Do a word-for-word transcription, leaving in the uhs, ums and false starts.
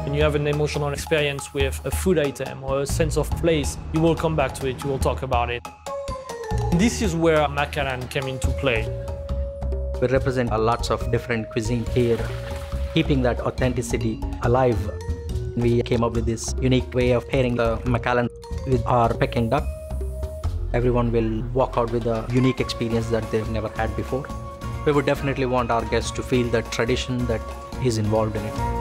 When you have an emotional experience with a food item or a sense of place, you will come back to it, you will talk about it. This is where Macallan came into play. We represent lots of different cuisine here, keeping that authenticity alive. We came up with this unique way of pairing the Macallan with our Peking duck. Everyone will walk out with a unique experience that they've never had before. We would definitely want our guests to feel the tradition that is involved in it.